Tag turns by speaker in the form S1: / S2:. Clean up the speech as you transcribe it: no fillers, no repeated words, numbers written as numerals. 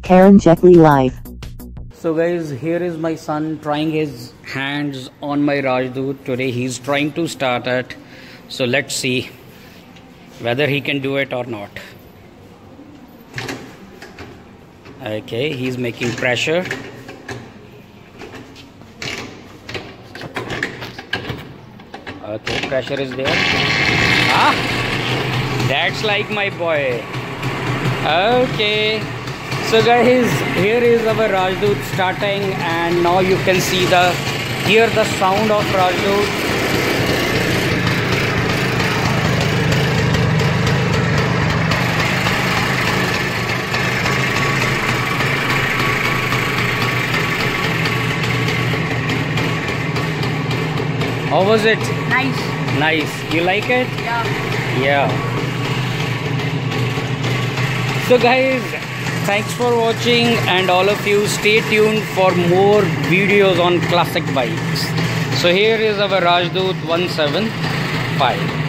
S1: karanjetlilive.
S2: So guys, here is my son trying his hands on my rajdoot. Today he's trying to start it. So let's see whether he can do it or not. Okay, he's making pressure. Okay, pressure is there. Ah, that's like my boy. Okay, so guys, here is our rajdoot starting, and now you can hear the sound of rajdoot. How was it?
S3: Nice.
S2: Nice. You like it?
S3: Yeah.
S2: Yeah. So guys, thanks for watching, and all of you stay tuned for more videos on classic bikes. So here is our rajdoot 175.